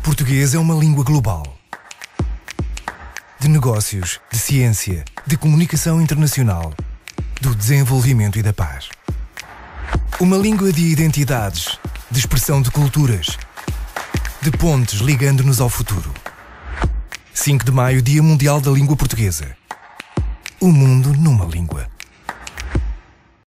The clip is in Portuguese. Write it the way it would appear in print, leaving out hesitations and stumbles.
português é uma língua global. De negócios, de ciência, de comunicação internacional, do desenvolvimento e da paz. Uma língua de identidades, de expressão de culturas, de pontes ligando-nos ao futuro. 5 de maio, Dia Mundial da Língua Portuguesa. O mundo numa língua.